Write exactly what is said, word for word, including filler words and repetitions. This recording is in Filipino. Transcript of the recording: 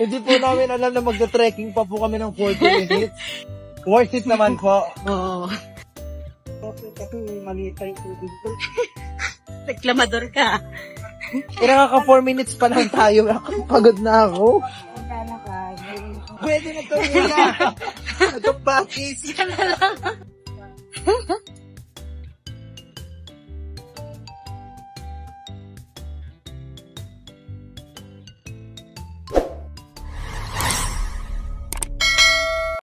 Hindi po namin alam na magda-trekking pa po kami ng forty minutes. Worth it naman po. Oo. Kasi maliit tayo tubig ko. Reklamador ka. Eh, nakaka four minutes pa lang tayo. Pagod na ako. Kung kala ka, may... Pwede na to, Mila. Nagpapakis. Yan na lang.